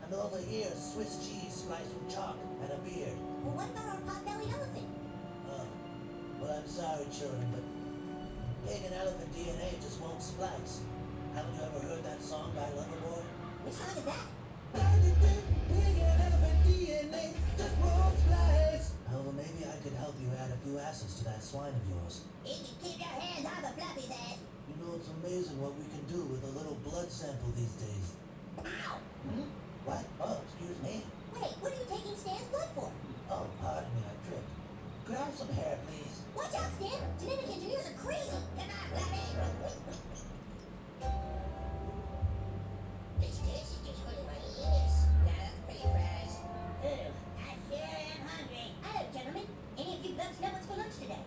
And over here, Swiss cheese spliced with chalk and a beard. Well, what about our pot-bellied elephant? Well, I'm sorry, children, but pig and elephant DNA just won't splice. Haven't you ever heard that song by Loverboy? Which song is that? Pig and elephant DNA just won't splice. However, maybe I could help you add a few asses to that swine of yours. You can keep your hands off of Fluffy's ass. You know, it's amazing what we can do with a little blood sample these days. Ow! What? Oh, excuse me. Wait, what are you taking Stan's blood for? Oh, pardon me, I tripped. Could I have some hair, please? Watch out, Stan! Genetic engineers are crazy! Come on, Fluffy! This dish is just hurting my ears. Now that's pretty fresh. Ugh, I sure am hungry. Hello, gentlemen. Any of you blokes know what's for lunch today?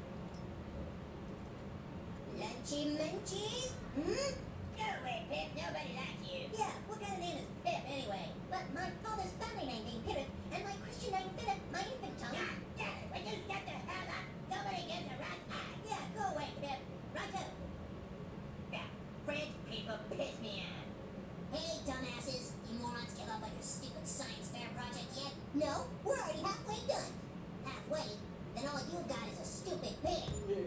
Lunchy munchies? Go away, Pip. Nobody likes you. Yeah, what kind of name is Pip, anyway? But my father's family name being Pivot, and my Christian name Philip, my infant tongue. God damn it, will you shut the hell up? Nobody gives a rat's eye. Yeah, go away, Pip. Righto. Yeah, French people piss me off. Hey, dumbasses. You morons give up on your stupid science fair project yet? No, we're already halfway done. Halfway? Then all you've got is a stupid pig.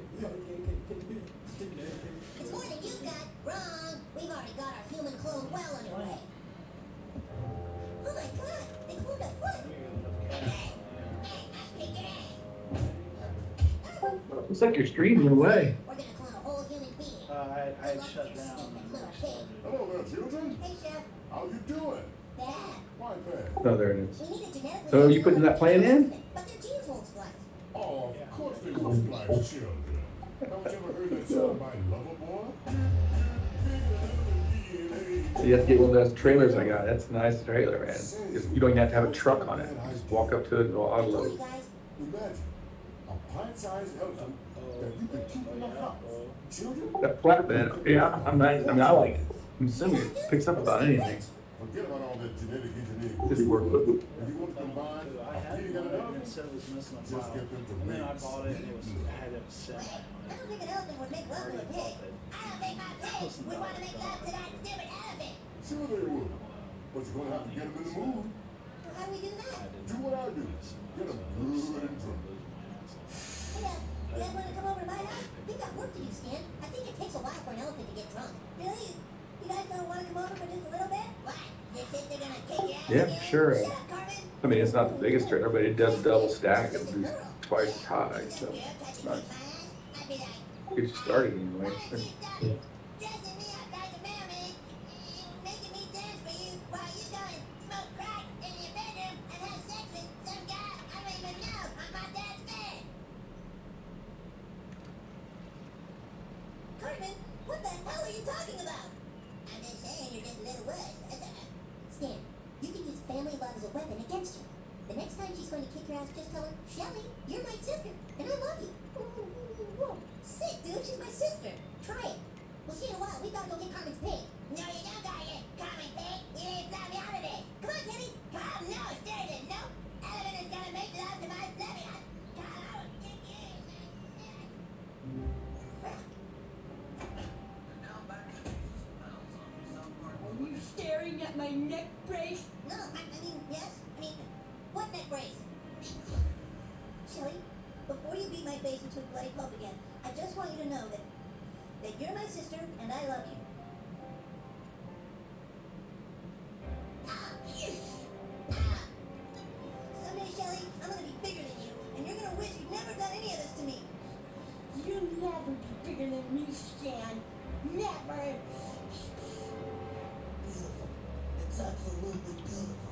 It's more than you've got. Wrong. We've already got our human clone well underway. Oh my god, they cloned a foot. Hey, I picked your ass. Looks like your stream went away. We're gonna clone a whole human being. I Good luck shut with your down. stupid little pig. Hello there, children. Hey, Chef. How you doing? Bad. Fine, bad. Oh, there it is. We need a genetically So you putting that plan in? But their genes won't splice. Oh, of course they will splice children. Haven't you ever heard that song by Loverboy? So you have to get one of those trailers I got. That's a nice trailer, man. You don't even have to have a truck on it. Just walk up to it and it'll I told you autoload. guys. Imagine a pint-sized elephant that you can keep in the house. Children, That flatbed, yeah, I mean, I like it. I'm assuming it picks up about anything. forget about all that genetic engineering. Just work with it. If you want to combine I a had pig one and an and it elephant, said it was missing a just file. get them to And then I mix. bought it and I had it set. Wait, I don't think an elephant would make love to a pig. I don't think my pig would want to make love to that stupid elephant. Sure they will. But you're going to have to get them in the mood. Well, how do we do that? Do what I do. Get them good and drunk. Hey, you guys want to come over to my house? We've got work to do, Stan. I think it takes a while for an elephant to get drunk. Really? You guys don't want to come over for just a little bit? What? You think they're going to kick your ass Yeah, again? sure. Shut up, Carmen. I mean, it's not the biggest trailer, but it does double stack and do twice as high, so it's nice. I'd be like, Get you started anyway. dressing me up like a mailman, making me dance for you while you go and smoke crack in your bedroom and have sex with some guy I don't even know on my dad's bed. Cartman, what the hell are you talking about? I'm just saying you're just a little worse. Stan, you can use family love as a weapon against her. The next time she's going to kick your ass, just tell her, Shelly, you're my sister, and I love you. Sick, dude, she's my sister. Try it. We'll see in a while. We gotta go get Carmen's pig. No, you don't gotta get Carmen's pig. You ain't fly me out of it. Come on, Kenny. Come, no, seriously, no. Elephant is gonna make love to my fluffy. Come on, kick you. Are you staring at my neck brace? No, I mean, yes. I mean, what neck brace? Shelly, before you beat my face into a bloody pulp again, I just want you to know that you're my sister and I love you. Someday, Shelly, I'm gonna be bigger than you, and you're gonna wish you'd never done any of this to me. You'll never be bigger than me, Stan. Never. Beautiful. It's absolutely beautiful.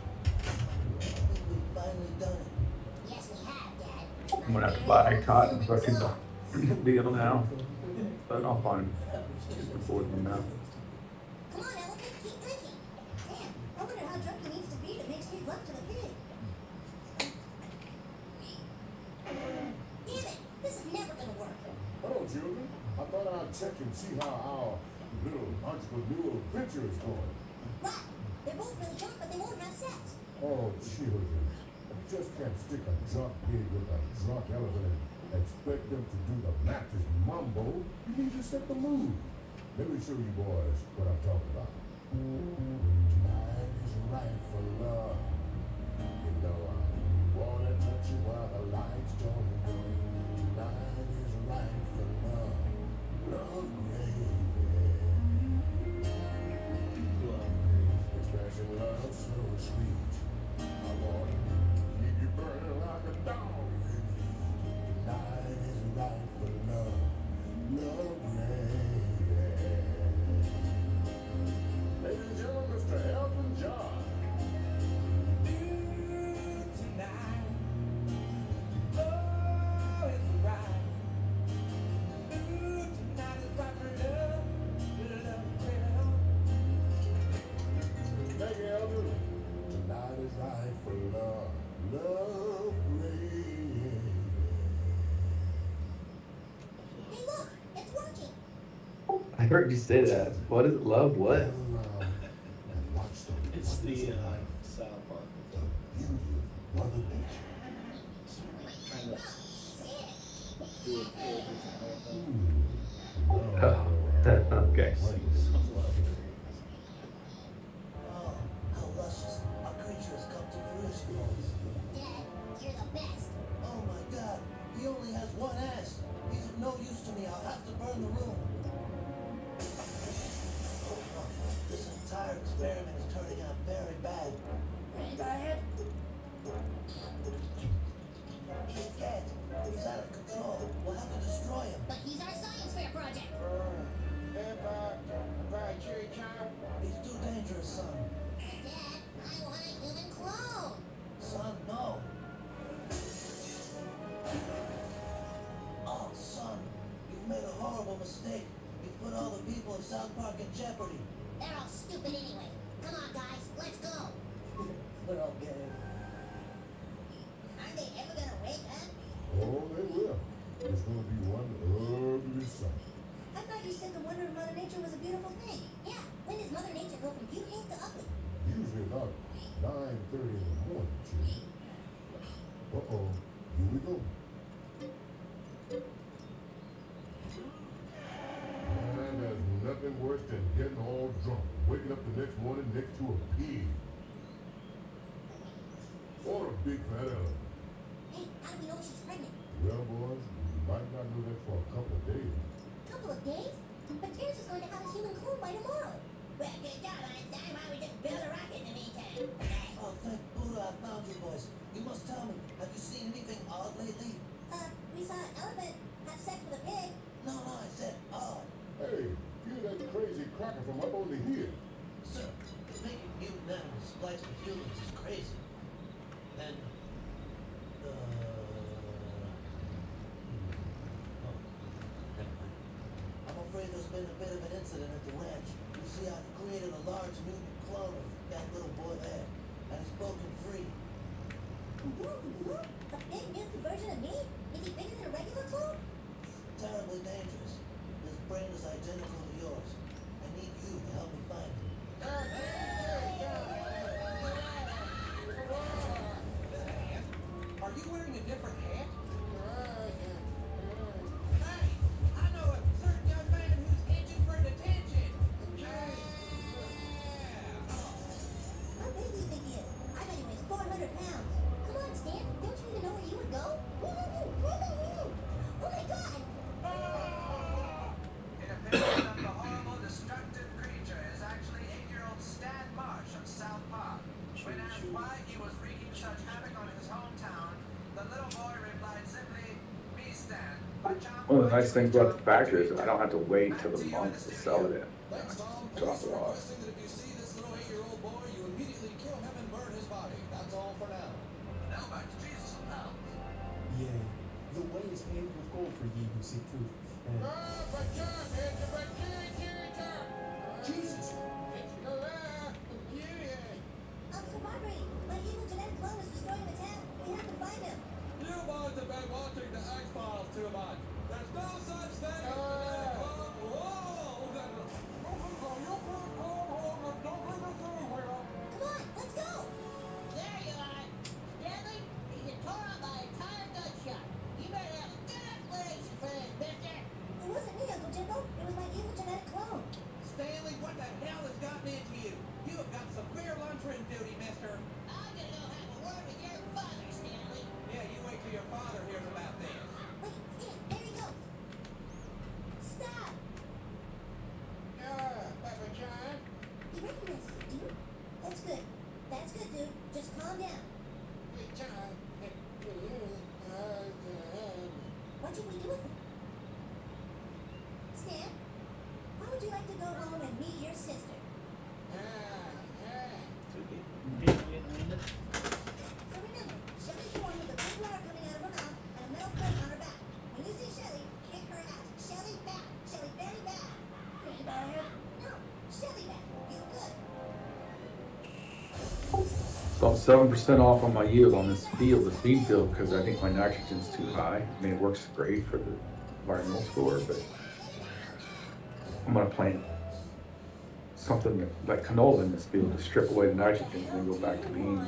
We've finally done it. Yes, we have, Dad. I'm gonna have to buy a cotton fucking deal now. But I'll find afford them now. Come on, elephant, keep drinking. Damn, I wonder how drunk he needs to be to make sweet love to the pig. Damn it, this is never gonna work. Hello, children. I thought I'd check and see how our little entrepreneurial venture is going. What? They're both really drunk, but they won't have sex. Oh, children. You just can't stick a drunk pig with a drunk elephant and expect them to do the Baptist mumbo. You need to set the mood. Let me show you boys what I'm talking about. Tonight is right for stand for love. Love reigns. Hey, look, it's working. I heard you say that. What is love? What? And watch the It's the wonders of life. South Park. The beauty of Mother Nature. Trying to do it for Oh, okay. Oh, how luscious. Our creature has come to fruition, folks. Dad, you're the best. Oh my god, he only has one ass. He's of no use to me. I'll have to burn the room. This entire experiment is turning out very bad. Hey, Dad. He's dead. He's out of control. We'll have to destroy him. But he's our science fair project. He's too dangerous, son. Dad, I want a human clone. Son, no. Oh, son, you've made a horrible mistake. You've put all the people of South Park in jeopardy. They're all stupid anyway. Come on, guys, let's go. We're all gay. Aren't they ever gonna wake up? Oh, they will. It's going to be one ugly sight. I thought you said the wonder of Mother Nature was a beautiful thing. Yeah, when does Mother Nature go from beautiful to ugly? Usually about 9:30 in the morning, children. Uh-oh. Here we go. And there's nothing worse than getting all drunk, waking up the next morning next to a pig. Or a big fat elephant. Hey, how do we know she's pregnant? Well, boys, you might not know that for a couple of days. Couple of days? But Terrence is going to have his human clone by tomorrow. Well, good job, Einstein. Why don't we just build a rocket in the meantime? Oh, thank Buddha I found you boys. You must tell me, have you seen anything odd lately? We saw an elephant have sex with a pig. No, I said odd. Hey, you're that crazy cracker from up on the hill. Sir, making mutant animals splice with humans is crazy. And, oh, never mind. I'm afraid there's been a bit of an incident at the ranch. You see, I've created a large mutant clone of that little boy there, and he's broken free. A big mutant version of me? Is he bigger than a regular clone? Terribly dangerous. His brain is identical to yours. I need you to help me find him. Are you wearing a different hat? Hey, I know a certain young man who's itching for detention. How big do you think he is? I bet he weighs 400 pounds. Come on, Stan. Don't you even know where you would go? Oh my god! It appears that the horrible, destructive creature is actually 8-year-old Stan Marsh of South Park. When asked why he was wreaking such havoc on his hometown, the little boy replied simply, "Me, Stan." One of the nice things about the factory is I don't have to wait till the month to sell it in. Thanks, Tom. Drop Police it are off. requesting that if you see this little 8-year-old boy, you immediately kill him and burn his body. That's all for now. Now back to Jesus and pals. Yeah, the way is paved with gold for ye who seek truth. And Jesus! Officer Marbury, my evil genetic clone is destroying the town. We have to find him. You boys have been watching the X-Files too much. There's no such thing as genetic code. Come on, let's go! There you are. Stanley, you tore up my entire gunshot. You better have a good explanation for this, mister. It wasn't me, Uncle Jimbo. It was my evil genetic clone. Stanley, what the hell has gotten into you? You have got severe lunchroom duty, mister. I'm gonna go have a word with your father, Stanley. Yeah, you wait till your father hears about this. Wait, Stan, there he goes. Stop! Papa John. He recognizes you, dude. That's good. That's good, dude. Just calm down. Hey, John. What should we do with him? Stan, how would you like to go home and meet your sister? So remember, Shelly's born with a big flower coming out of her mouth and a metal plate on her back. When you see Shelly, kick her out. Shelly back. Shelly very bad. Very bad? No, Shelly back. You good. So I'm 7% off on my yield on this field, this bean field, because I think my nitrogen's too high. I mean, it works great for the environmental score, but I'm gonna plant something like canola in this field to strip away the nitrogen and then go back to beans.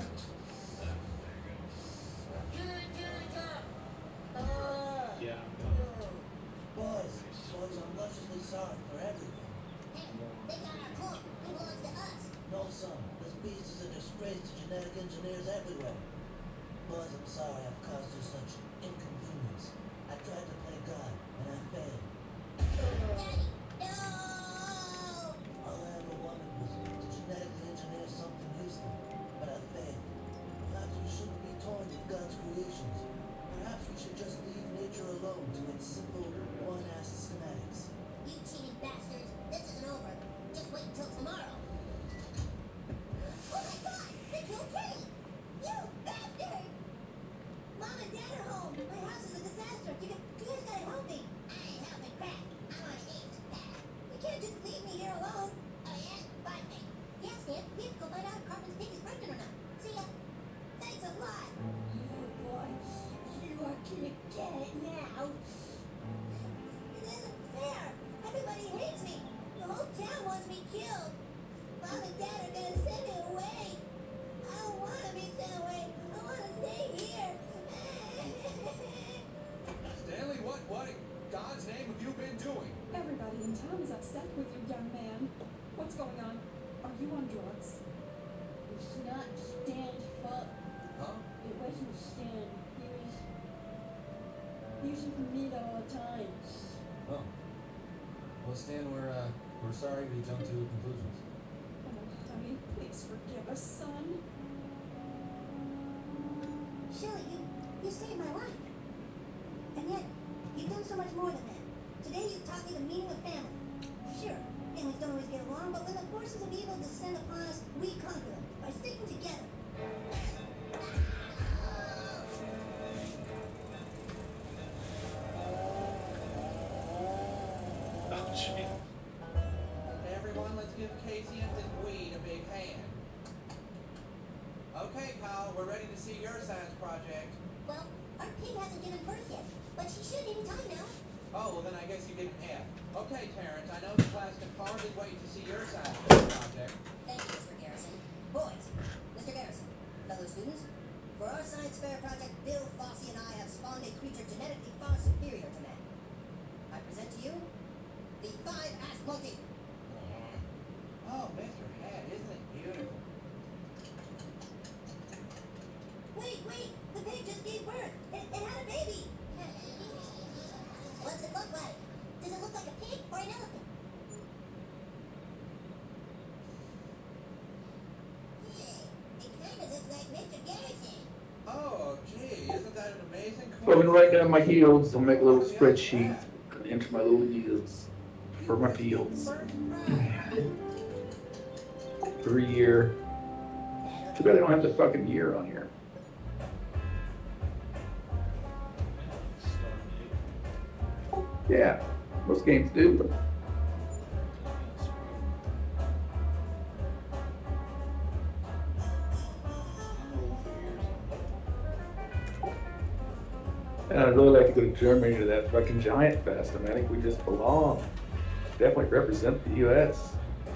Yeah. Boys, I'm lusciously sorry for everything. Hey, they got our corn. It belongs to us. No, son, this beast is a disgrace to genetic engineers everywhere. Boys, I'm sorry I've caused you such inconvenience. I tried to play God, and I failed. Daddy, no! All I ever wanted was to genetically engineer something useful, but I failed. Perhaps we shouldn't be toying with God's creations. Perhaps we should just leave nature alone to its simple, one-ass schematics. You cheating bastards. This isn't over. Just wait until tomorrow. Oh my god! They killed Kenny! You bastard! Mom and Dad are home. My house is a disaster. You guys gotta help me. I ain't helping crap. I want to eat some Dad. You can't just leave me here alone. Oh yeah? Bye, mate. Yes, Dad. We have to go find out if Carmen's pig is pregnant or not. See ya. Thanks a lot. Oh boy, you are gonna get it now. It isn't fair. Everybody hates me. The whole town wants me killed. Mom and Dad are gonna send me away. I don't want to be sent away. I want to stay here. Stanley, what in God's name have you been doing? Everybody in town is upset with you, young man. What's going on? Are you on drugs? It's not Stan's fault. Huh? It wasn't Stan. He was using for me the whole time. Oh. Well, Stan, we're sorry we jumped to conclusions. Oh, honey, please forgive us, son. Shelley, you saved my life. And yet, you've done so much more than that. Today you've taught me the meaning of family. Sure, families don't always get along, but when the forces of evil descend upon us, we conquer them by sticking together. Oh, gee. Everyone, let's give Casey and his weed a big hand. Okay, Kyle, we're ready to see your science project. Well, our pig hasn't given birth yet, but she should any time now. Oh, well then I guess you get an F. Okay, Terrence, I know the class can hardly wait to see your science project. Thank you, Mr. Garrison. Boys, Mr. Garrison, fellow students, for our science fair project, Bill Fossey and I have spawned a creature genetically far superior to man. I present to you the five-assed monkey. Oh, Mr. Hat, isn't it beautiful? Wait, the pig just gave birth. It had a baby. What's it look like? Does it look like a pig or an elephant? Yeah, it kind of looks like Mr. Garrison. Oh, gee, isn't that an amazing So I've been writing down my yields. I'll make a little spreadsheet, enter my little yields for my fields. 3 year. Too bad they don't have the fucking year on here. Yeah, most games do, but and I'd really like to go to Germany to that fucking Giant Fest. I mean, I think we just belong. Definitely represent the U.S.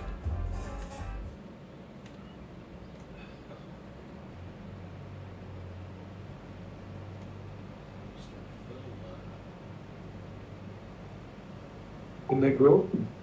When they grow.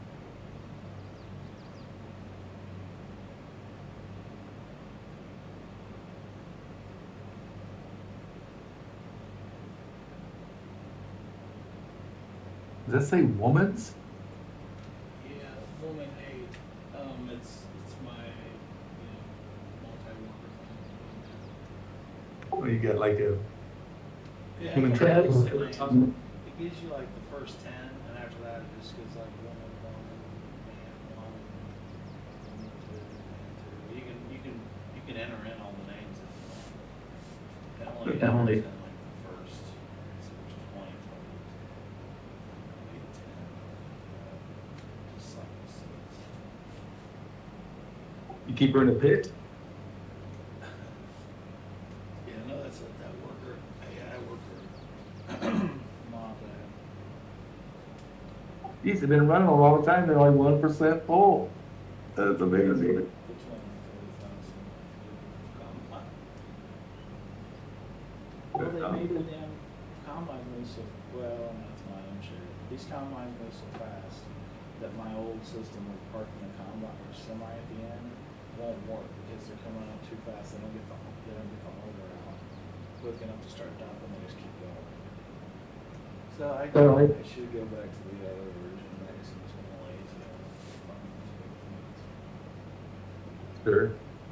Does that say woman's? Yeah, woman aid. It's my multi-worker thing. Well, you got like a Yeah, human it trafficking. gives you like the first 10, and after that it just goes like woman, man, woman, two, man, two. You can enter in all the names if you want. It only But only- enters in like the first, so there's 20 total. Maybe 10. Just like it says. You keep her in a pit? Geez, they've been running a long time, they're only 1% full. That's amazing. Which one? 40,000. Well, they made the damn combine move so, well, that's my own share. These combines move so fast that my old system of parking the combine or semi at the end won't work because they're coming up too fast. They don't get the motor out quick enough to start dumping. They just keep going. So I should go back to the other version. I guess I'm just gonna lazy. Sure.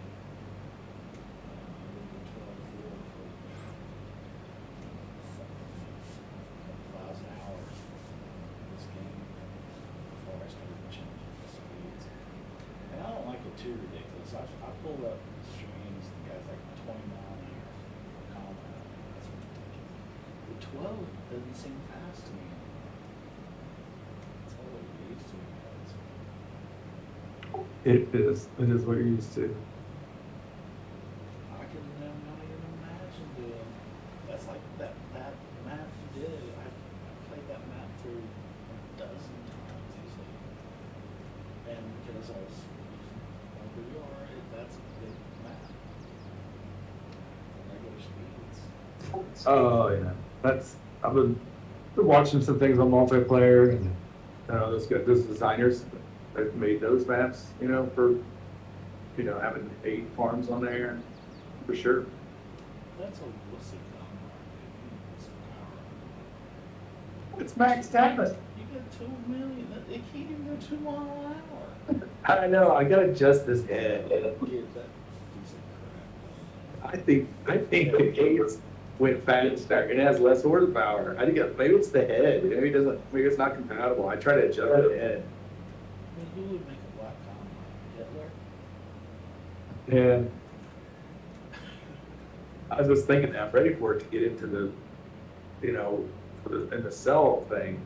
Too ridiculous. I pulled up streams, the guy's like 20 mile an hour compound. That's ridiculous. The 12 doesn't seem fast to me. That's all we're used to. It is. It is what you're used to. I can not even imagine doing. That's like that map you did. I played that map through a dozen times easily. And because I was that's a big map. Regular speeds. Oh yeah, I've been watching some things on multiplayer, and those designers that made those maps, for having 8 farms on there, for sure. That's a wussy combine. It's maxed out. You got 2 million. They can't even go 2 miles an hour. I know. I gotta adjust this head. Get that piece of crap. I think the case went faster and it has less horsepower. I think maybe it's the head. Maybe it doesn't. Maybe it's not compatible. I try to adjust the head. I mean, who would make a black combine? Hitler? Yeah. I was just thinking that I'm ready for it to get into the, in the cell thing.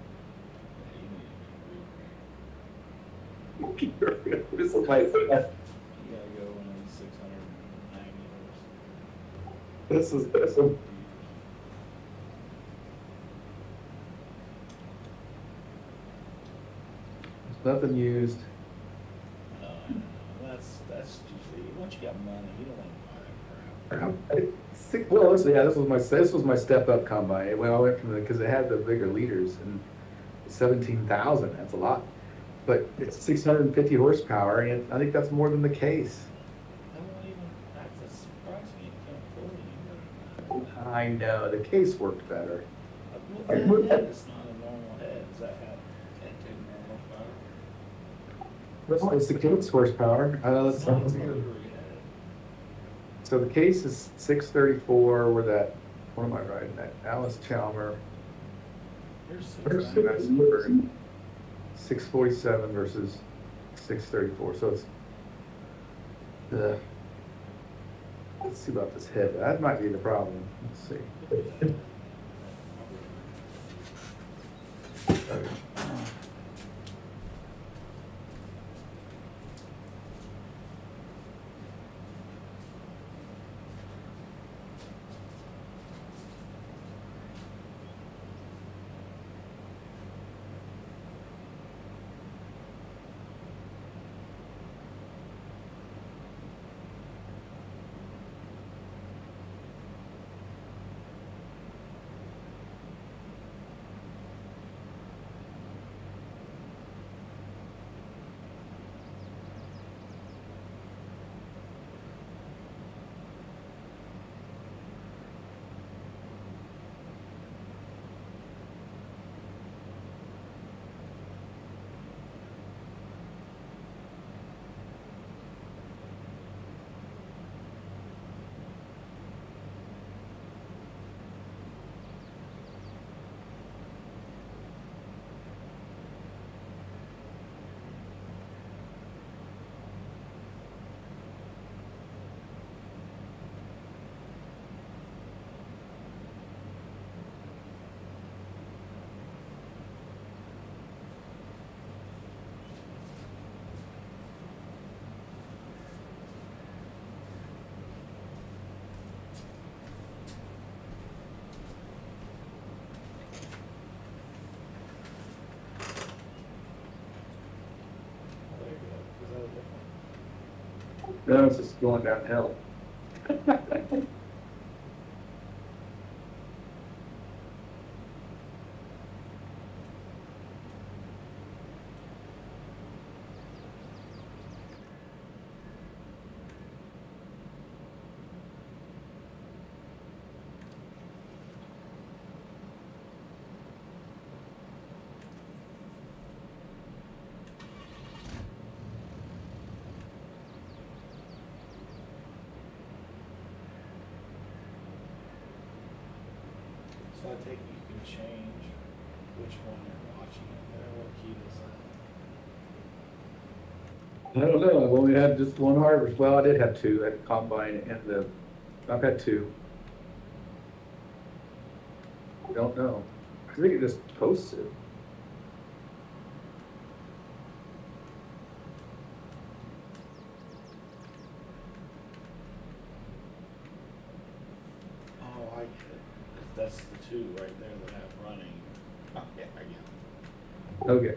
This is my. You gotta go in 690 horse. This is. There's nothing used. No, that's usually once you got money, you don't want to buy that crap. Well, this was my step up combine. Well, I went from because it had the bigger liters and 17,000. That's a lot. But it's 650 horsepower, and I think that's more than the case. That's surprising. You can't pull it. I know, the case worked better. The head is not a normal head. Does that have can't take normal horsepower? Well, it's the case horsepower. So the case is 634 with that, what am I riding? That Alice Chalmer. Here's 647 versus 634. So it's let's see about this head. That might be the problem. Let's see. No, it's just going downhill. So I take it you can change which one you're watching in there. What key is that? I don't know, I've only had just one harvest. Well, I did have two, I had combine and I've had two. I don't know. I think it just posts it. Oh, I get it. 'Cause that's the two right there that have running. Oh, yeah, I get it. Okay.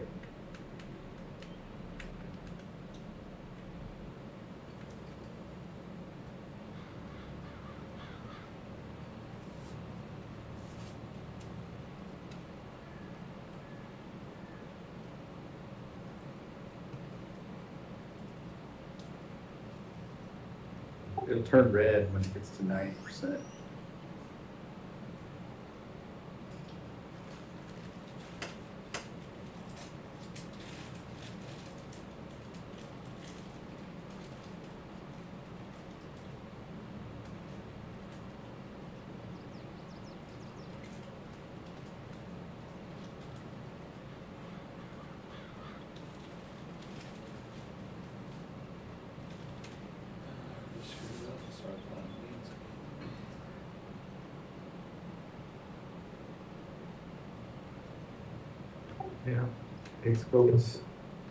It'll turn red when it gets to 90%. Just screw it up and start playing beats. Yeah, takes focus.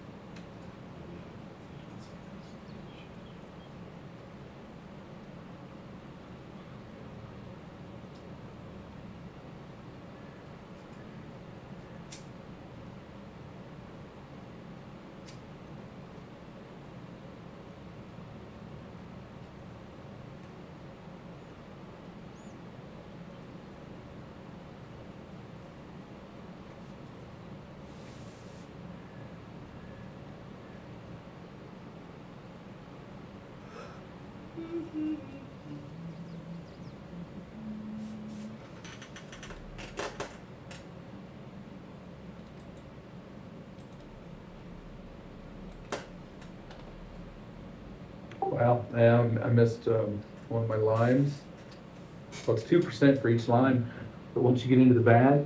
Wow, I missed one of my limes. Well, it's 2% for each lime, but once you get into the bag,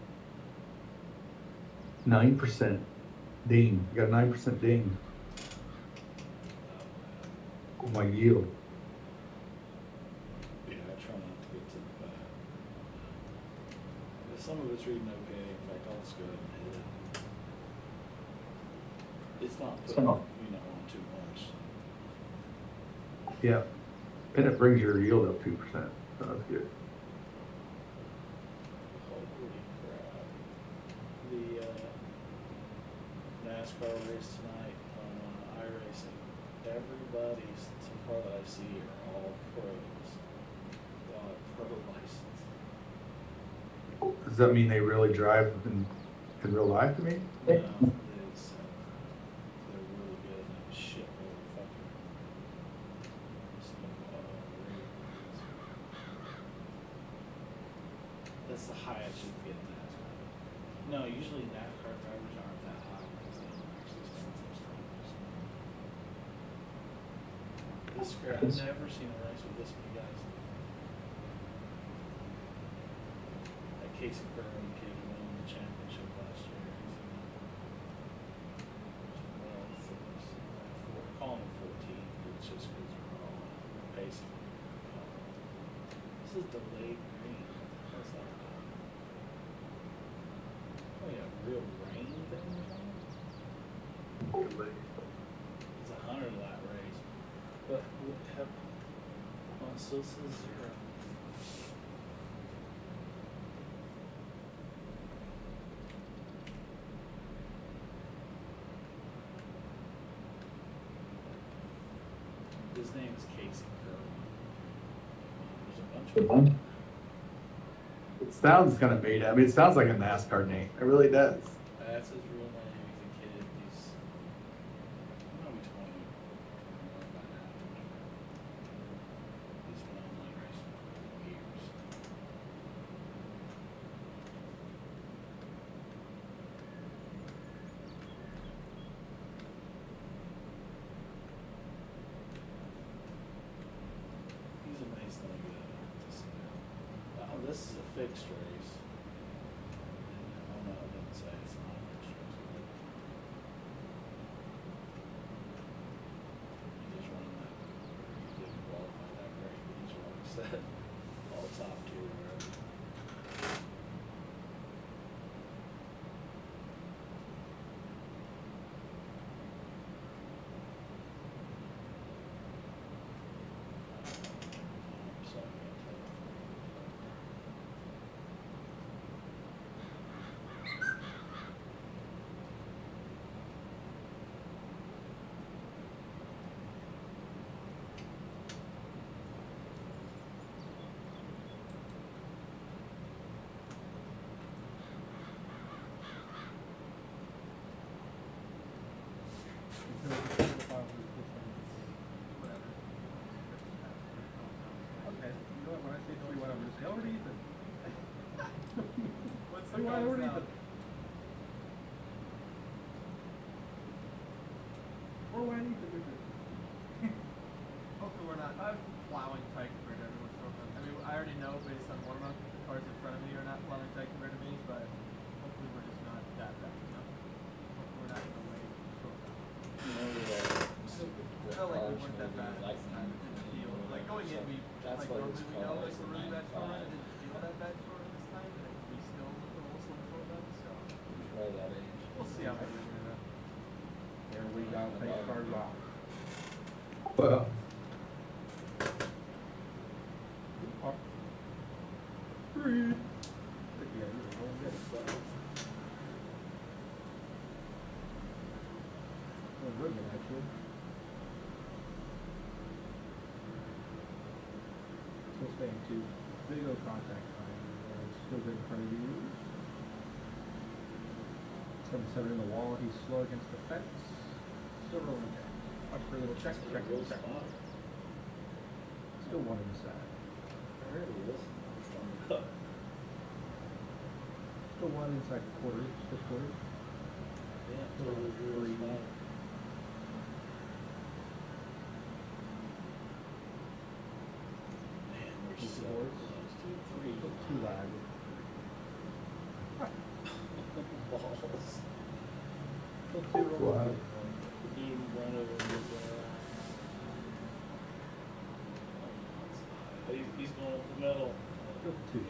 9% ding. You got a 9% ding on my yield. Yeah, I try not to get to the back. But some of it's reading okay. In fact, I'll just go ahead and hit it. It's not putting, So- on too much. Yeah, and it brings your yield up 2%. So that's good. Holy crap. The NASCAR race tonight on iRacing, everybody so far that I see are all pros. They all have pro license. Does that mean they really drive in real life, I mean? No, it's, they're really good and have a shitload of fucking ratings. That's the highest you can get in NASCAR. No, usually NASCAR drivers aren't that high because they don't actually start first timers. This crap, I've never seen a race with this many guys. Like Casey Curran kid who won the championship last year. Well, we're calling him 14, but it's just because we're all pacing. This is delayed green. What's that about? Oh yeah, real rain thing or something? It's a 100-lap race. But we have, oh, it still says 0. Does It sounds kind of made up. I mean, it sounds like a NASCAR name. It really does. That's his real name. He's a kid. He's probably 20, 21 by now. He's been online racing for years. He's amazingly good at this. Oh, this is a fixed race. Oh no, it doesn't say it's not a fixed race. He just won that. He didn't qualify that great, but he's already set all top tier already. So I can't tell. Okay, you know what, when I say 3 1, I'm just saying, over to Ethan. What's 3 1 over to Ethan. Or why Ethan with it? Hopefully we're not plowing tight compared to everyone's program. I mean, I already know based on warm-up, the cars in front of me are not plowing tight compared to me, but hopefully we're just not that bad, you know? Hopefully we're not in the way program. You know, I felt like we weren't that bad at this time in the field. Like going in, we that's like why normally this we know car like is a we're really bad for it. 95. Didn't feel that bad for it this time, and we still look a little slow for them. So He's probably that age. we'll see how we do it. There we go, take cars off. Well, Up. 3. Yeah, you're going good. Well, good, actually. Still staying 2. Video contact time. Still good in front of you. 7-7 in the wall. He's slow against the fence. Still rolling down. Watch for a little check. Real Check. spot. Still 1 inside. I heard he was first on the cut. Still 1 inside quarter. Still quarter. Yeah, Still totally real 3. spot. Man, we're Keep so the boards. close to 3. Still 2 lag. Balls. Still 2 rolling. Wow. He even run over with he's going up the middle. Still 2.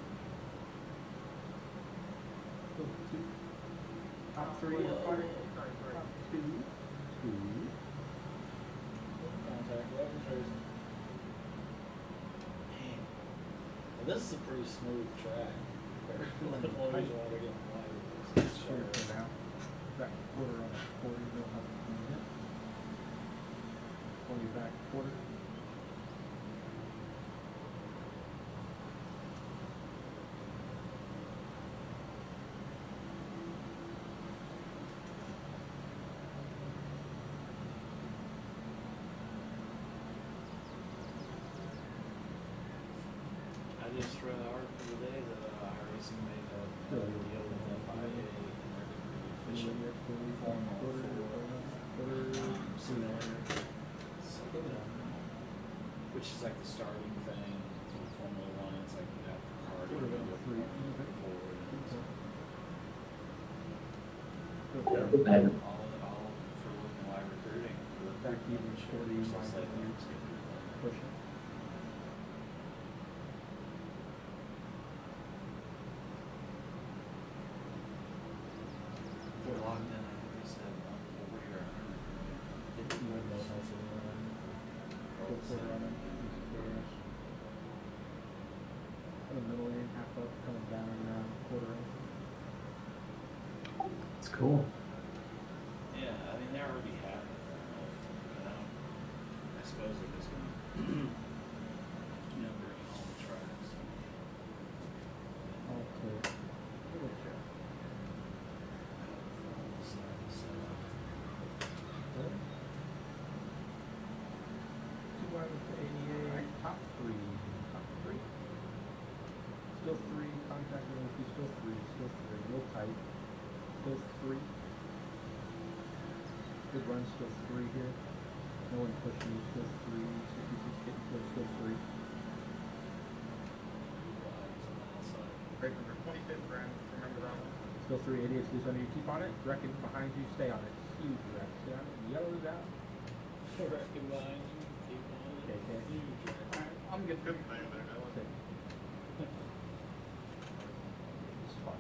Still 2. Top 3 or 5. Top 2. 2. Contact leverage racing. Man. Well, this is a pretty smooth track. Let alone want to get wide with this. It's Quarter sharp. for now. Back quarter on that quarter. You don't have to clean it. 20 back quarter. I just read an article today that iRacing made a deal with FIA and they're going to be official formal simulator. So, which is like the starting thing for Formula One. It's like you have the car to go forward. All for looking live recruiting. Back even shorty. Push it. They're locked in. I think they said 140 or 150. You wouldn't know how to run. Full quarter on it. In the middle lane, half up, coming down, quarter in. it's cool. Yeah, I mean, they already have it for enough, you know. I suppose they're just gonna, bring it all the track. Attacking energy still 3, still 3. Real tight. Still 3. Good run, still 3 here. No one pushing you, still 3. 66 getting close, still 3. Break number 25th round. Remember that one? Still 3. 88 loose under you. Keep on it. Reckon behind you. Stay on it. Huge wreck. Stay on it. Yellows out. Reckon behind you, keep on it. Okay, okay. Huge. Alright, I'm good. Good thing there, that one. Sit. It's fun.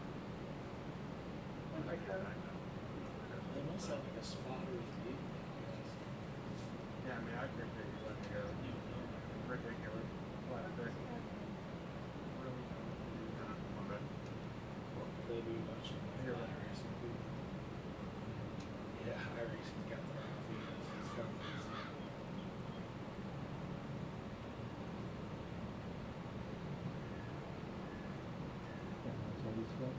Like that. They must have like a spotter's view. Yeah, I mean, I appreciate you letting me go. You know, Ridiculous. What? Really they do much of the Here. high racing too. Yeah, high racing's got the right feet. It's kind of easy. Yeah, that's all we still.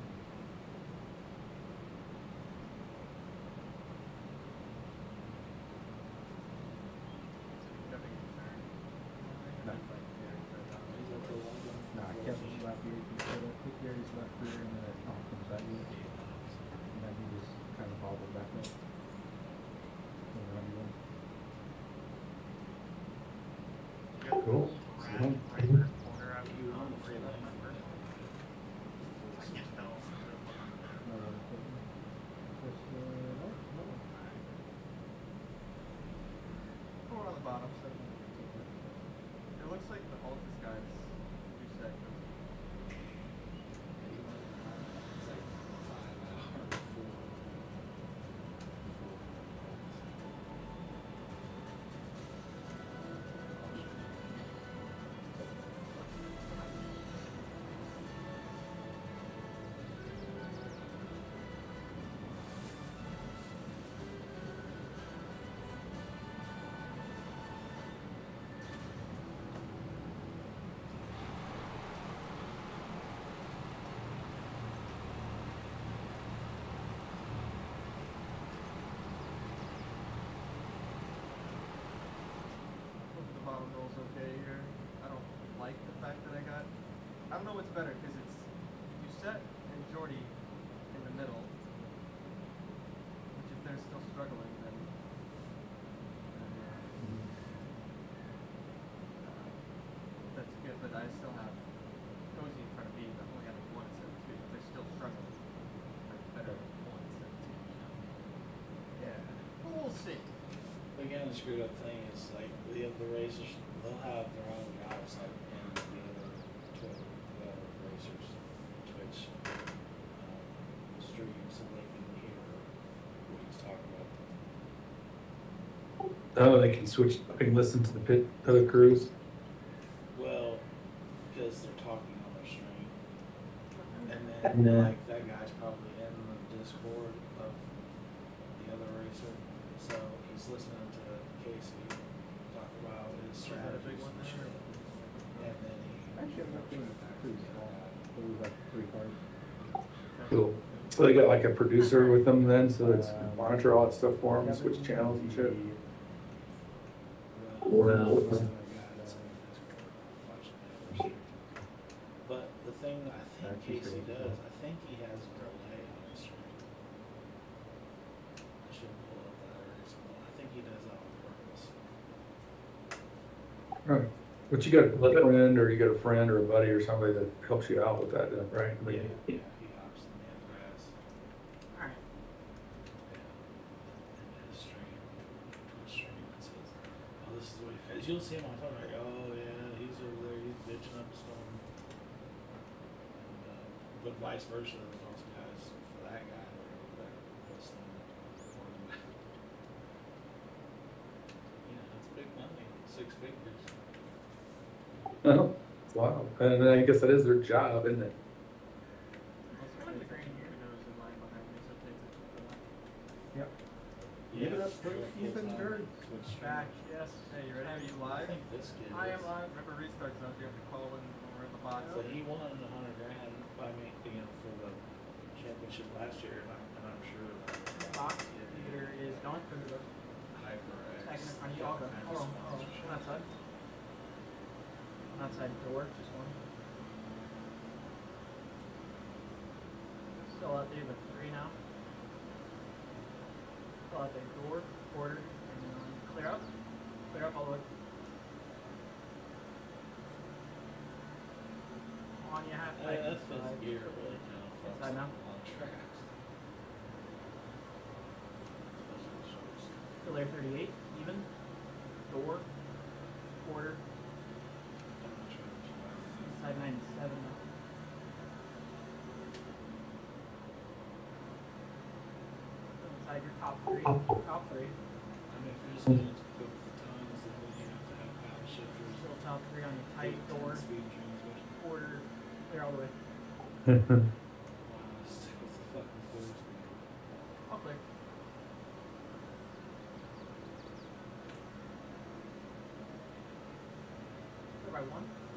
Nah, Kevin's left ear, you put a quick Gary's left ear and then it comes at you. And then you just kind of bobble back up. And run again. Cool. Corner out. You on the free line. No one equipment. Just, no, no. Four on the bottom, 7. It looks like the Altus guys do set goes. It's like 5 hours, 4. Hope the bottom roll's okay here. I don't like the fact that I don't know what's better because it's you set and Jordy in the middle. Which if they're still struggling, then that's good. But I still have Cozy in front of me. I'm only having 1 and 17. But they're still struggling. Like better 1 and 17. You know? Yeah. But we'll see. Again, the screwed up thing is like the racers, they'll have their own guys like in the other racers Twitch stream so they can hear what he's talking about. Oh, they can switch, they can listen to the pit, other crews. Well, because they're talking on their stream. And And then then- like that guy's probably in the Discord of the other racer. So he's listening to Casey talk about his Is that a big strategies one and there? shit. And then he Actually, I'm not goes doing right it back pretty to the small. other guy. So we have 3 cars. Cool. So they got like a producer with them then, so it's monitor all that stuff for them, switch channels and shit. Well, he's the guy that's in the Discord watching the other stream. But the thing that I think That's Casey crazy. does, I think he has a delay on his stream. I should pull up that race one. I think he does that on purpose. Right. But you got a friend, or you got a friend or a buddy or somebody that helps you out with that, right? I mean, Yeah, he hops in the other guys. Alright. Yeah. In his stream, Twitch stream, it says, oh, this is what he, cause you'll see him on top, like, oh, yeah, he's over there, he's bitching up a storm. And, but vice versa, there's also guys for that guy that are over there listening, recording. You know, it's big money, 6 figures. oh, it's wild. And I guess that is their job, isn't it? Also, the green here knows in line behind me, so it takes it for that. Yep. Give it up for Ethan Bird. Back, yes. Hey, you ready? Are you I live? think this kid I is. am live. Remember restart zones, you have to call in when we're in the box. So he won $100,000 by me, you know, for the championship last year, and I'm sure that Box theater is going through the HyperX. second in front of you. got Hold kind of on, sponsorship. One outside. One outside door, just one. Fill out the 3 now. Fill out the door, quarter, and clear up. Clear up all the way. On you half tight. That fifth gear really kind of fucks Inside now. on tracks. Fill air 38, even. Door, quarter. Inside 97 now. Inside your top 3. Top 3. I mean, if you're just going to go with the tons, then you have to have power shifters. Still top 3 on your tight door. Speed transmission. Quarter, clear all the way. Wow, stick with the fucking quarter speed. All clear. Clear by 1.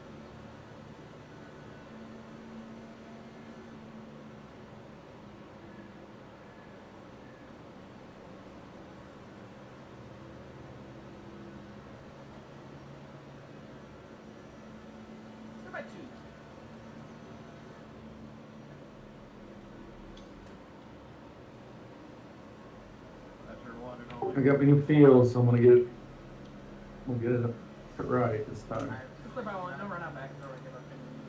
Clear by 2. After one and I only. got me new feels, so I'm gonna get it. We'll get it right this time. Alright, clear by 1. Don't run out back. Don't give up.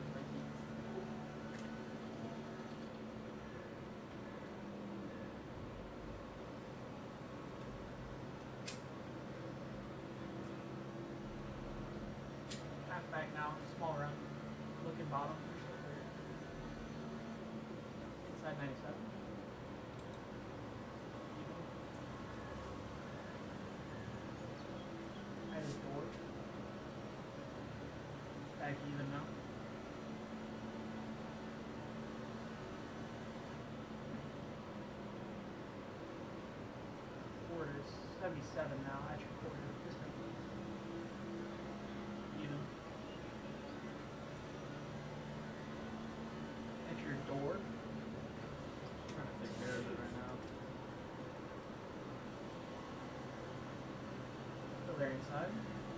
Half back now. Small run. Looking bottom. Inside 97. Right as door. Back even now. Quarters 77 now. At your quarter. This way. Even. At your door. Trying to take care of it right now. Still there inside.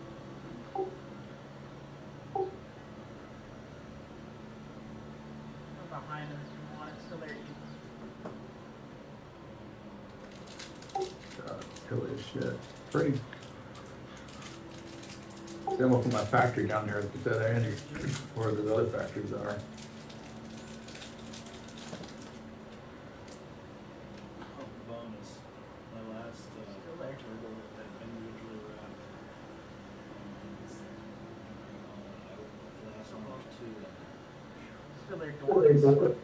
Go behind him if you want it. Still there even. God, silly as shit. Pretty. See, I'm looking at my factory down there at the dead end, where the other factories are. Oh, bonus. My last Still there. turbo had individually wrapped. The last one was 2 in there. Still there doors.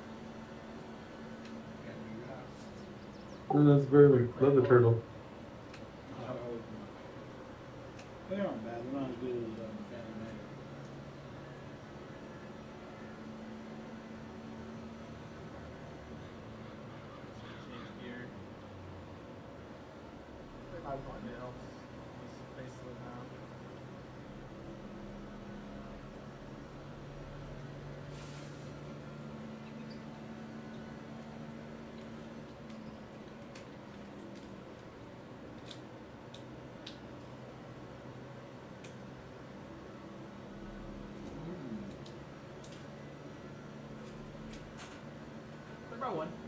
Oh, that's very, love the turtle. They aren't bad. They're not as good as Fannie Mae. Change gear. Clear by 1. It helps. It's faceless now. Clear by 1.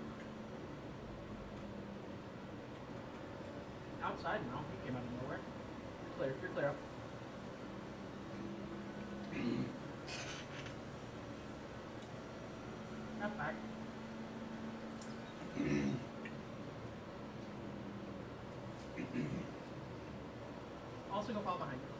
Outside now. He came out of nowhere. Clear. You're clear up. Half back. Also go fall behind you.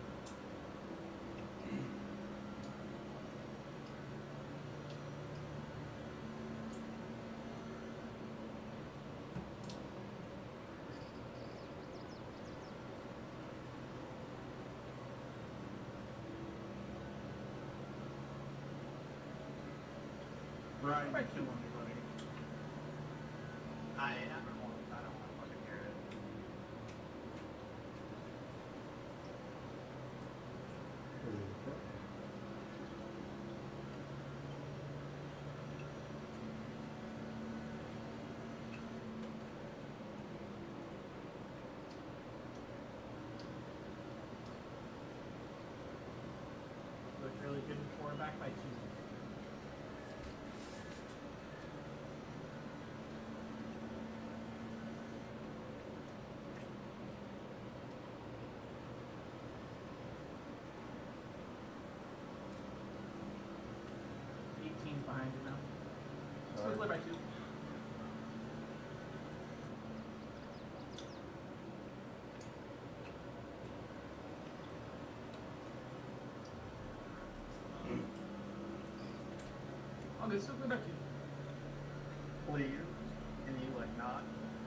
Right. Right to Kill anybody. I don't want to fucking hear it. Looked really good before, back by 2. clear by 2. All good, still clear by 2. Please. Can you like not?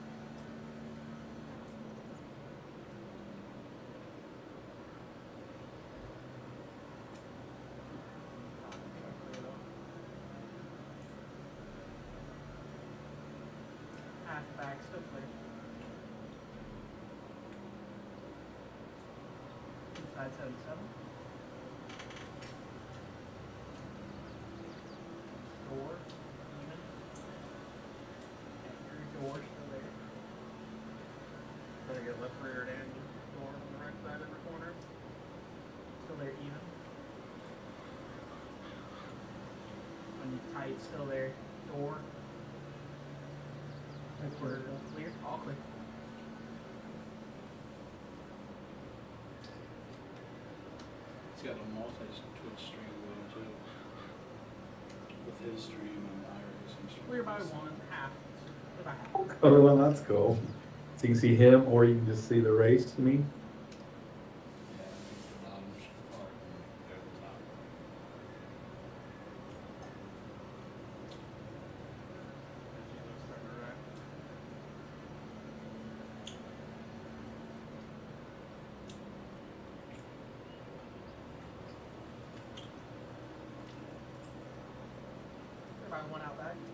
Half back, still clear. Inside 77. Door, even. And your door still there. Gonna get left rear and door on the right side of the corner. Still there, even. When you tight, still there. Door. That's where it is. Clear, all clear. It's got a multi-twitch stream going too. With his stream and the iRacing stream. Clear by 1, half. Clear by half. Oh, well, that's cool. So you can see him, or you can just see the race, you mean? Yeah, it's the bottom part and they're the top. Clear by 1 out back.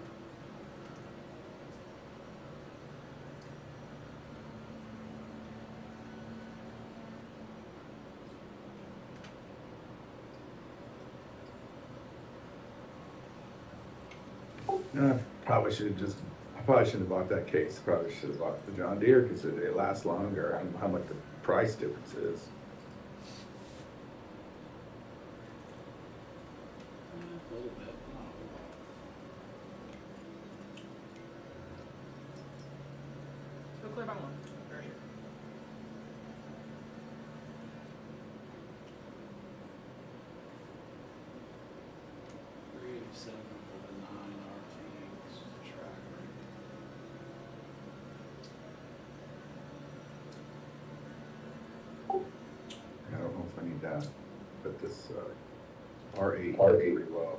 I probably should have just, I probably shouldn't have bought that case. Probably should have bought the John Deere because it lasts longer. I don't know how much the price difference is. A little bit, not a whole lot. Still clear by 1. Very sure. $387 for the 9 RTX tracker. I don't know if I need that, but this R8 works pretty well.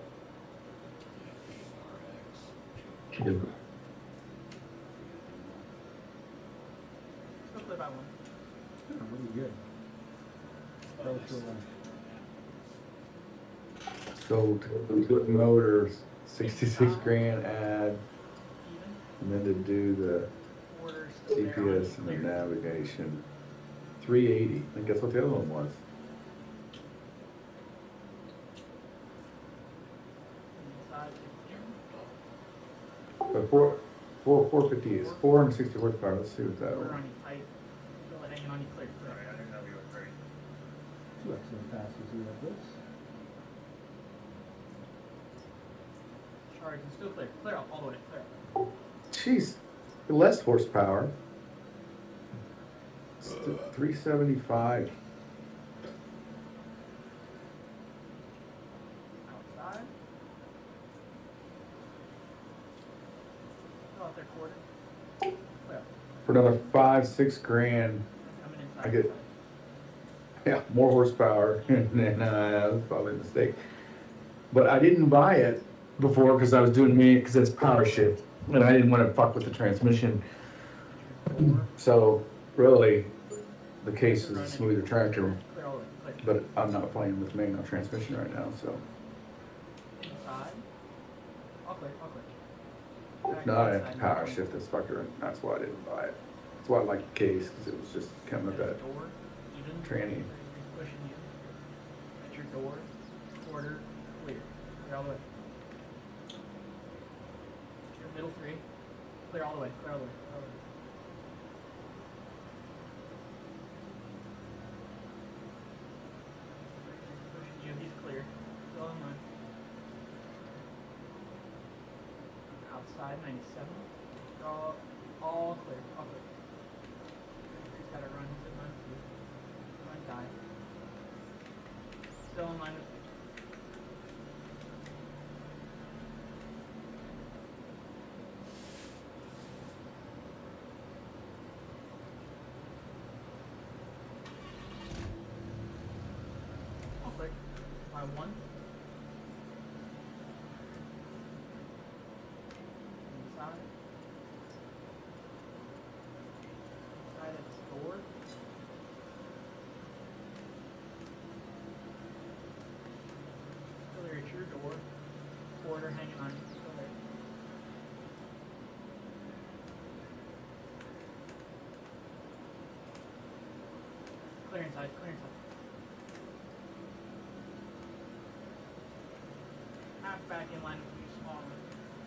RX. Yeah. Still clear by 1. Yeah, really good. So to put motors, 66 grand add, Even. and then to do the Order still there. GPS and the navigation, 380. And guess what the other one was? Inside 15. But 450 is 460 horsepower. Let's see what that Order one. on you tight. Feel it hanging on you clear. Sorry, I didn't know you were great. 2 excellent passes here at this. Charge and still clear. Clear up all the way. Clear up. Jeez, less horsepower. 375. Outside. Still out there quarter. Clear up. For another 5-6 grand. Coming inside. I get- Yeah, more horsepower. And then that was probably a mistake. But I didn't buy it before because I was doing me because it's power shift, and I didn't want to fuck with the transmission. So really, the case is a smoother tractor, Clear all the way. Clear. but I'm not playing with manual transmission right now. So Inside. All clear. All clear. Back not a inside, power clear. shift this fucker, and that's why I didn't buy it. That's why I like the case because it was just coming with that Door. Even. tranny. Pushing you. At your door. Quarter. Clear. Clear all the way. Your middle 3. Clear all the way. Clear all the way. Clear all the way. Pushing you. He's clear. Still in line. Outside 97. All clear. All clear. He's got to run. He's in line with you. Run die. Still in line with you. My one. Inside. Inside its door. Still there at your door. Quarter hanging on. Still there. Clear inside, clear inside. Half back in line with you, small one.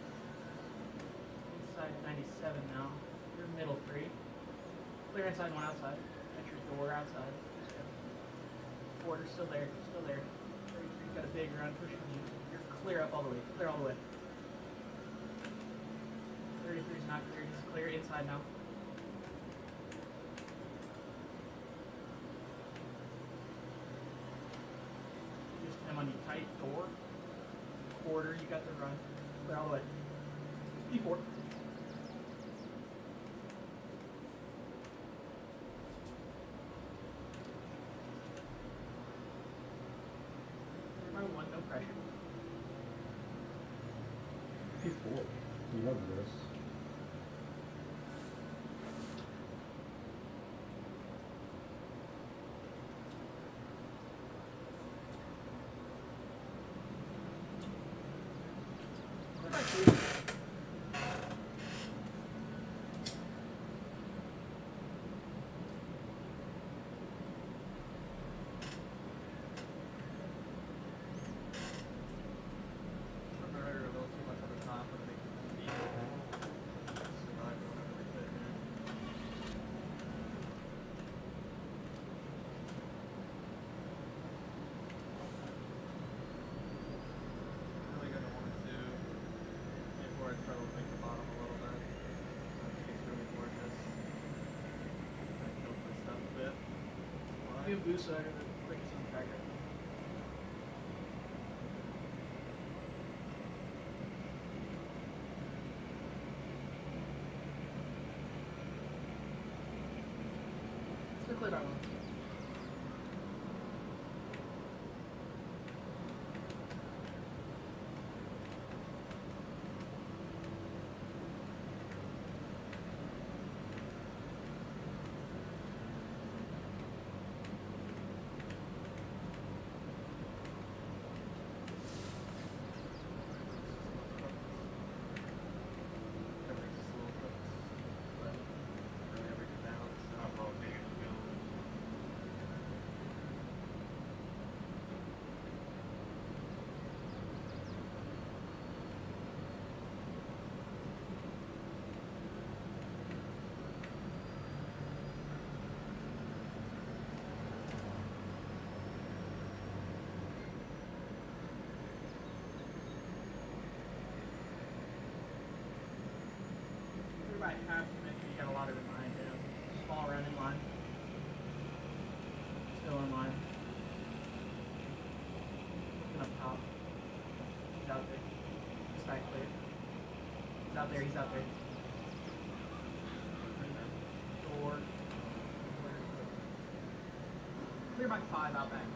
Inside 97 now. You're middle 3. Clear inside, one outside. At your door outside. Quarter still there, still there. 33 got a big run pushing you. You're clear up all the way, clear all the way. 33 is not clear, he's clear inside now. Just him on your tight door. Quarter, you got the run. Clear all the way. E4. By one, no pressure. P4. You love this. You have boost, so I got the quickest on tracker. Still clear by one. About half a minute, you got a lot of it behind him. Small run in line. Still in line. Looking up top. He's out there. Just that clear. He's out there, he's out there. Door. Clear by 5 out back.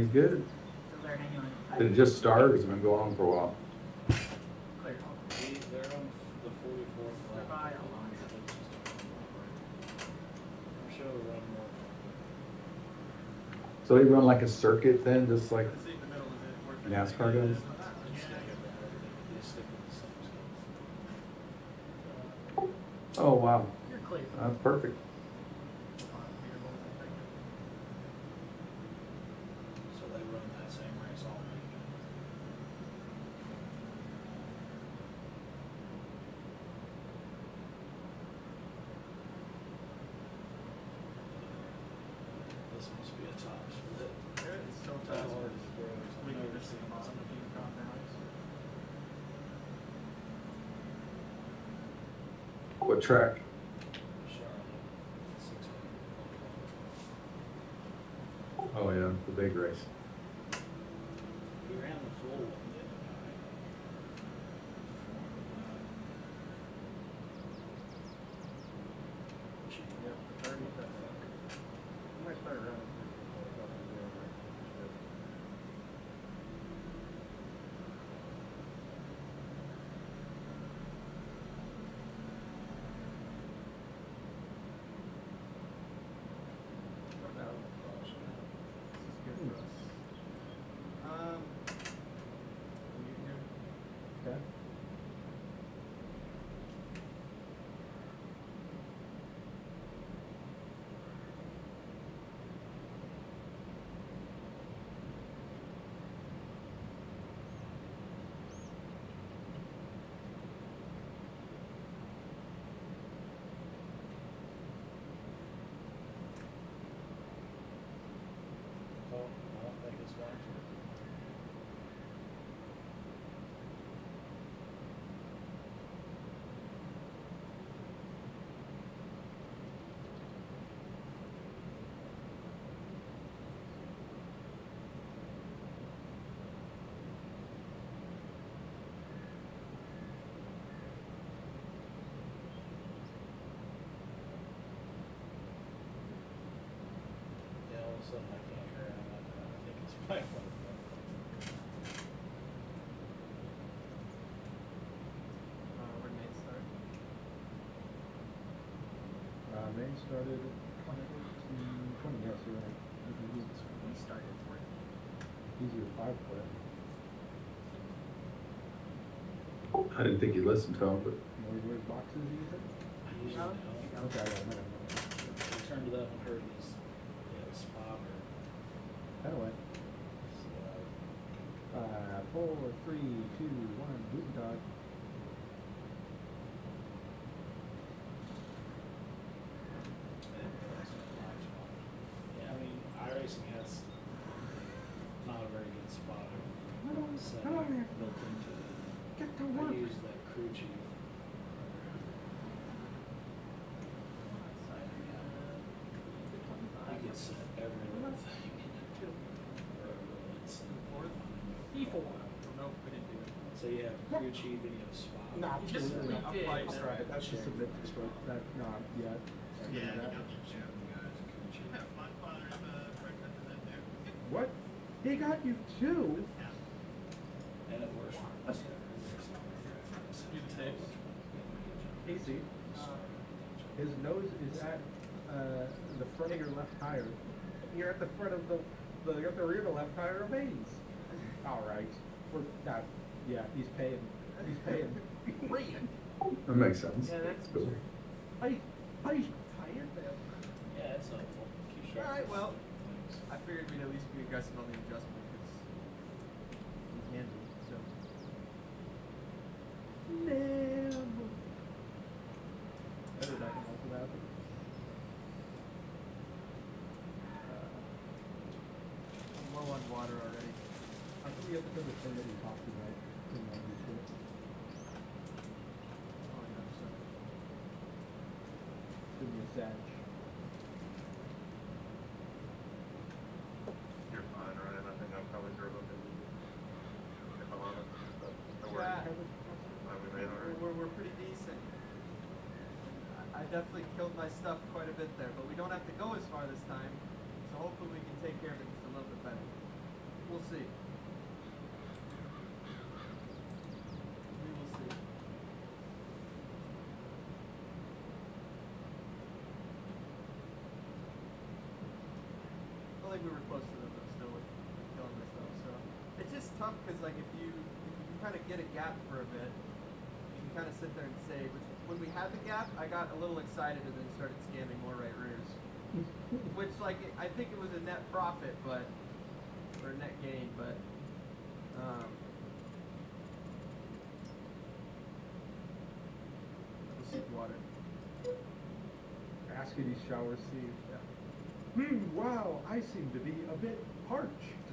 He's good. So they're hanging on tight. Did it just start or has it been going on for a while? Clear. They're on the 44th They're lap. by a long I'm sure they'll run more. So they run like a circuit then, just like Let's see if the middle is it working. NASCAR does? They stick with the same stuff. Oh, wow. You're clear. That's perfect. So they run that same race all weekend. This must be a top split. It's so That fast. hard is gross. I've We never can just see seen them on this. the game drop now. What track? Charlotte, 600. Oh, yeah, the big race. We ran the full one the other night. Yep, 30 seconds. You might start running. This is good for us. You here? Okay. Oh, I don't think it's watching. Yeah, all of a sudden I can't hear it. I think it's my phone. Where Nate start? Main started 20, yes, you're right. We started 40. He's your 5 foot. I didn't think you listened to him, but Where's boxes you said? I usually know. Okay, I know. I turned it up and heard this, spot or, Anyway, so, 4, 3, 2, 1, Guten Tag. I didn't realize it was live spot. Yeah, I mean, iRacing has not a very good spotter setting built into it. Get to I work. use that crew chief. You can set every little thing in it. For every incident. E4. Nope, we didn't do it. So you have crew chief and you have spot. Nah, Yes, just we I'm did. fine. That's Right, that's just submit this for that. No, yeah. Yeah, That. yeah. What? He got you too? And it works for us. You the same. Casey, his nose is at the front of your left tire. You're at the front of you're at the rear of the left tire of Baines. All right. We're not. Yeah, he's paying. He's paying. that makes sense. Yeah, that's cool. Hey, tired there. Yeah, it's helpful. Keep track Alright, of well, things. I figured we'd at least be aggressive on the adjustment because he's handy, so. Better that can help with that. I'm low on water already. I think we have to do the thing that he talked about. In the YouTube. Oh, yeah, so. Give me a sag. You're fine, right? I think I probably drove up in if I'm honest. But don't worry. Yeah. We made all right. We're pretty decent. I definitely killed my stuff quite a bit there, but we don't have to go as far this time, so hopefully we can take care of it just a little bit better. We'll see. We will see. I think we were close to them though, still with killing myself. So it's just tough because like if you kind of get a gap for a bit, you can kind of sit there and save. Which when we had the gap, I got a little excited and then started scamming more right rears, which like I think it was a net profit, but or net gain, but we'll see the water. Askety shower sea. Yeah. Wow, I seem to be a bit parched.